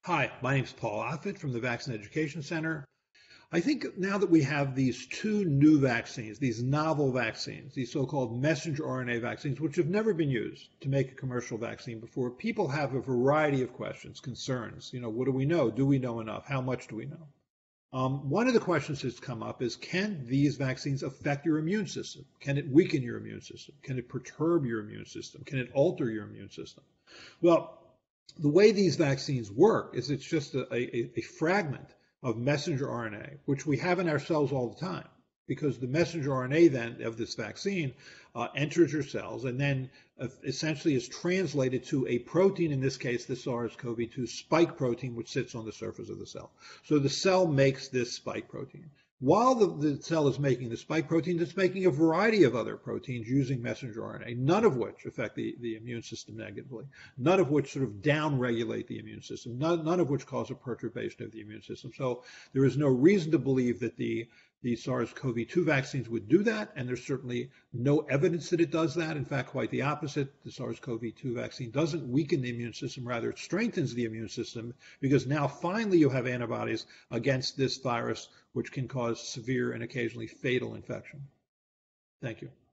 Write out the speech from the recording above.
Hi, my name is Paul Offit from the Vaccine Education Center. I think now that we have these two new vaccines, these novel vaccines, these so-called messenger RNA vaccines, which have never been used to make a commercial vaccine before, people have a variety of questions, concerns. What do we know? Do we know enough? How much do we know? One of the questions that's come up is, can these vaccines affect your immune system? Can it weaken your immune system? Can it perturb your immune system? Can it alter your immune system? Well, the way these vaccines work is it's just a fragment of messenger RNA, which we have in our cells all the time, because the messenger RNA then of this vaccine enters your cells and then essentially is translated to a protein, in this case the SARS-CoV-2 spike protein, which sits on the surface of the cell. So the cell makes this spike protein. While the cell is making the spike protein, it's making a variety of other proteins using messenger RNA, none of which affect the immune system negatively, none of which sort of downregulate the immune system, none of which cause a perturbation of the immune system. So there is no reason to believe that the SARS-CoV-2 vaccines would do that, and there's certainly no evidence that it does that. In fact, quite the opposite. The SARS-CoV-2 vaccine doesn't weaken the immune system, rather it strengthens the immune system, because now finally you have antibodies against this virus, which can cause severe and occasionally fatal infection. Thank you.